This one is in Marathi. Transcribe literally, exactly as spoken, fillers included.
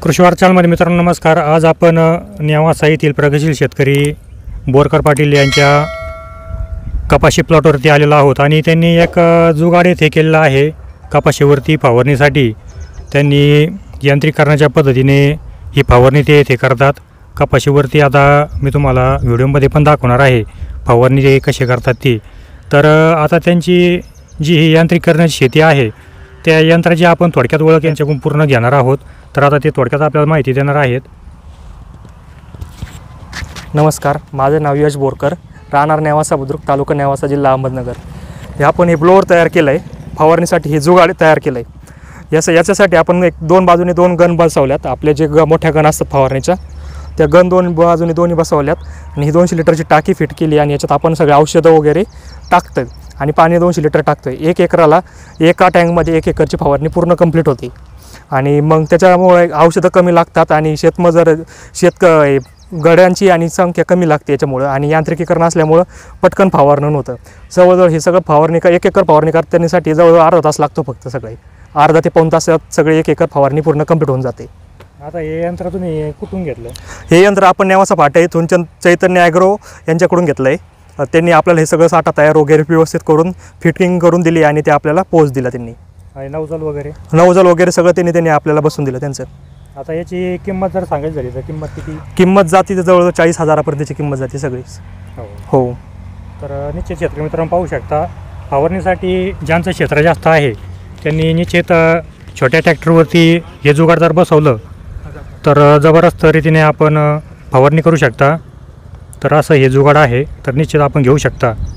कृषी वार्तामध्ये मित्रांनो नमस्कार। आज आपण नेवासा येथील प्रगतशील शेतकरी बोरकर पाटील यांच्या कपाशी प्लॉटवरती आलेलो आहोत आणि त्यांनी एक जुगाड येथे केलेला आहे कपाशीवरती फवारणीसाठी। त्यांनी यांत्रिकीकरणाच्या पद्धतीने ही फवारणी ते येथे करतात कपाशीवरती। आता मी तुम्हाला व्हिडिओमध्ये पण दाखवणार आहे फवारणी ते कशी करतात ती। तर आता त्यांची जी ही यांत्रिकीकरणाची शेती आहे त्या यंत्राची आपण थोडक्यात ओळख यांच्याकडून पूर्ण घेणार आहोत। तर आता ते थोडक्यात आपल्याला माहिती देणार आहेत। नमस्कार, माझे नाव यश बोरकर, राहणार नेवासा बुद्रुक, तालुका नेवासा, जिल्हा अहमदनगर। हे आपण हे ब्लोअर तयार केलं आहे फवारणीसाठी, हे जुगाड तयार केलं आहे। याचं याच्यासाठी आपण एक दोन बाजूने दोन गन बसवल्यात। आपले जे ग मोठ्या गन असतात फवारणीच्या त्या गन दोन बाजूने दोन्ही बसवल्यात आणि ही दोनशे लिटरची टाकी फिट केली आणि याच्यात आपण सगळे औषधं वगैरे टाकतोय आणि पाणी दोनशे लिटर टाकतोय। एक एकराला एका टँकमध्ये एक एकरची फवारणी पूर्ण कंप्लीट होते आणि मग त्याच्यामुळे औषधं कमी लागतात आणि शेतमजूर शेतक गड्यांची आणि संख्या कमी लागते याच्यामुळं, आणि यांत्रिकीकरण असल्यामुळं पटकन फवारणं होतं। जवळजवळ हे सगळं फवारणी का एक एकर फवारणी करण्यासाठी जवळजवळ अर्धा तास लागतो फक्त। सगळे अर्धा ते पाऊण तासात सगळे एक एकर फवारणी पूर्ण कंप्लीट होऊन जाते। आता हे यंत्र तुम्ही कुठून घेतलं? हे यंत्र आपण नेवासा फाटा इथून चैतन्य ॲग्रो यांच्याकडून घेतलं आहे। त्यांनी आपल्याला हे सगळं साठा तयार वगैरे व्यवस्थित करून फिटिंग करून दिली आणि ते आपल्याला पोच दिला त्यांनी। आणि नवजल वगैरे नवजल वगैरे सगळं त्यांनी त्यांनी आपल्याला बसून दिलं त्यांचं। आता याची किंमत जर सांगायची झाली तर किंमत किती? किंमत जाती जवळजवळ चाळीस हजारापर्यंतची किंमत जाते सगळीच। हो हो तर निश्चित शेतकरी मित्रांनो पाहू शकता, फवारणीसाठी ज्यांचं क्षेत्र जास्त आहे त्यांनी निश्चित छोट्या ट्रॅक्टरवरती हे जुगाड जर बसवलं तर जबरदस्त रीतीने आपण फवारणी करू शकता। तर असं हे जुगाड आहे, तर निश्चित आपण घेऊ शकता।